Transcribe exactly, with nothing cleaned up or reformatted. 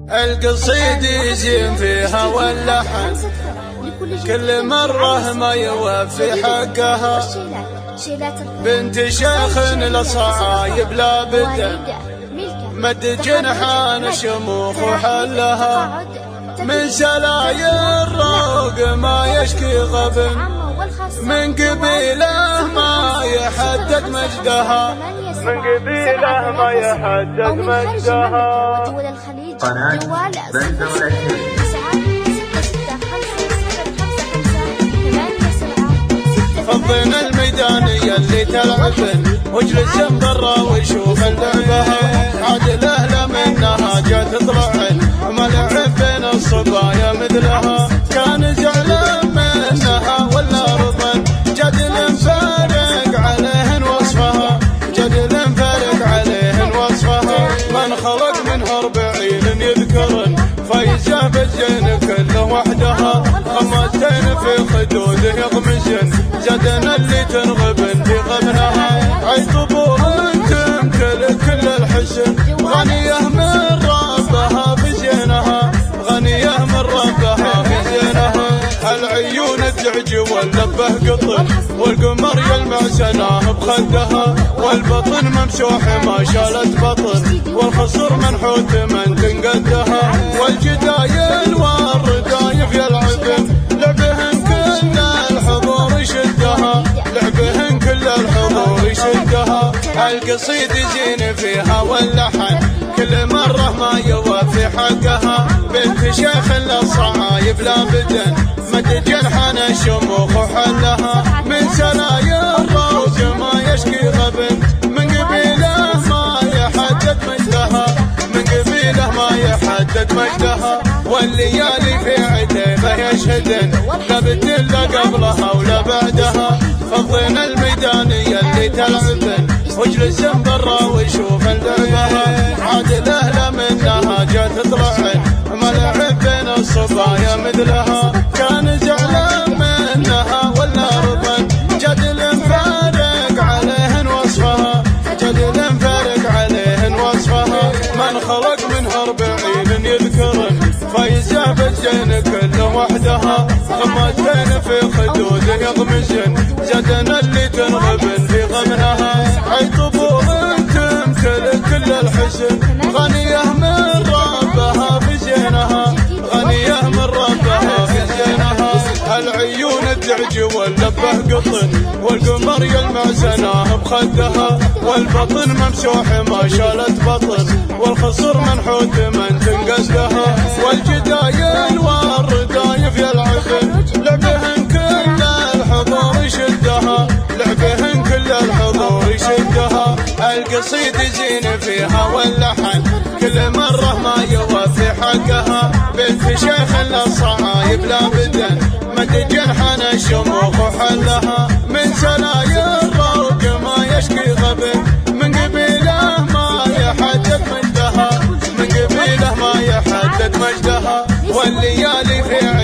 القصيد يزين فيها واللحن كل مرة ما يوفي حقها، بنت شيخ الصعايب لا بدن مد جنحان شموخ وحلها، من سلايا الروق ما يشكي غبن، من قبيله ما يحدد مجدها، من قبيله ما يحدد مجدها. قناة بندر فضينا الميدان يلي تلعبن واجلس برا وشوف اللعبها، عاد الاهل منها جات تطلعن ما لعب بين الصبايا مثلها، كان زعلان منها ولا رضن جدل فارق عليهن وصفها، جدل فارق عليهن وصفها، من خلق منها أربعين يذكرن فايزة بالزين كله وحدها، خمسين في خدوده يغمزن زدنا اللي تنغبن في غبنها، عيطبور تمتلك كل الحسن غنية من ربها بزينها، غنية من ربها بزينها، العيون تعجب واللبه قطن والقمر يلمع سناه بخدها، والبطن ممسوح ما شالت بطن والخصر منحوت من تنقدها، والجدايل والردايف يلعبن لعبهن كل الحضور يشدها، لعبهن كل الحضور يشدها، القصيد يزين فيها واللحن كل مرة ما يوفي حقها، بنت شيخ الصعايب لا بدن مد جنحان الشموخ وحلها، من سلايا الروق ما يشكي غبن، من قبيله ما يحدد مجدها، من قبيله ما يحدد مجدها، والليالي في عتيبه يشهدن لا بدل لا قبلها ولا بعدها، فضينا الميدان يلي تلعبن واجلس برا وشوف اللعبها، عاد الاهل منها جات تطلعن ما لعب بين الصبايا مثلها، كان زعلان منها ولا رضن جدل فارق عليهن وصفها، جدل فارق عليهن وصفها، من خلق منها أربعين يذكرن فايزة بالزين كله وحدها، خمسين في خدوده يغمزن زدنا اللي تنغبن في غمنها، عيطبور تمتلك كل الحسن غنية من ربها بزينها، غنية من ربها بزينها، العيون تعجب واللبه قطن والقمر يلمع سناه بخدها، والبطن ممسوح ما شالت بطن والخصر منحوت من تنقدها، والجدايل والردايف يلعبن لعبهن كل الحضور يشدها، لعبهن كل الحضور يشدها، القصيد يزين فيها واللحن كل مرة ما يوفي حقها، بنت شيخ الصعايب لا بدن مد جنحان الشموخ وحلها، من سلايا الروق ما يشكي غبن، من قبيله ما يحدد مجدها، من قبيله ما يحدد مجدها، والليالي في